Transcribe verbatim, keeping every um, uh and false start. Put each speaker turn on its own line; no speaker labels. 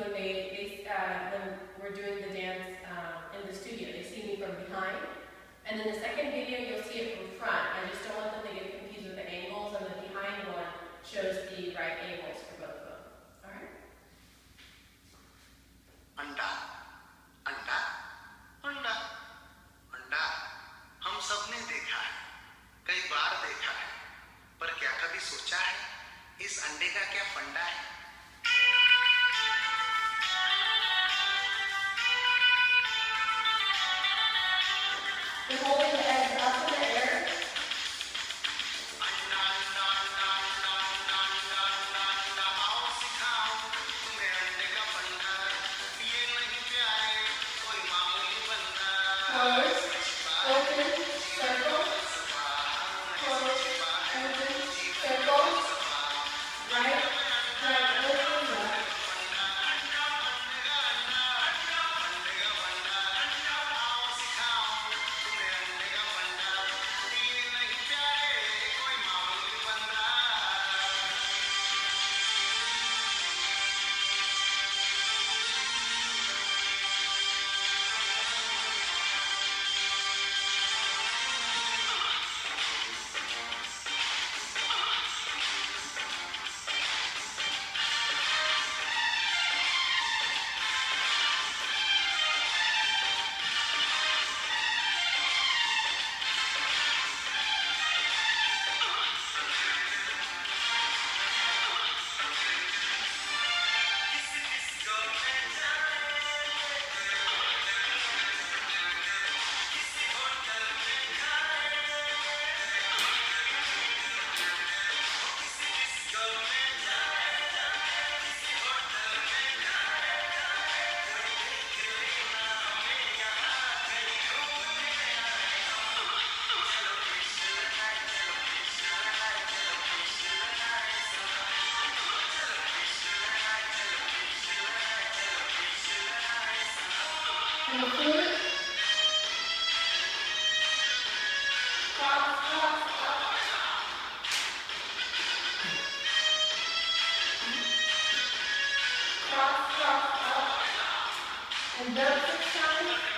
when they, they uh, when we're doing the dance um, in the studio. They see me from behind. And then the second video, you'll see it from front. I just don't want them to get confused with the angles, and the behind one shows the right angles for both of them. All right?
अंडा, अंडा, अंडा, अंडा हम सबने देखा है, कई बार देखा है, पर क्या कभी सोचा है इस अंडे का क्या फंडा है?
You're holding the eggs up in the air.
अंडा, अंडा, अंडा, अंडा, अंडा, अंडा, अंडा, अंडा, आओ सिखाओ तुम्हें अंडे का फंडा, ये नहीं प्यारे कोई मामूली बंदा।
Close, open, circle, close, open, circle, right, right, open, left. And the foot, cross, cross, up. Cross, cross, up. And jump six times.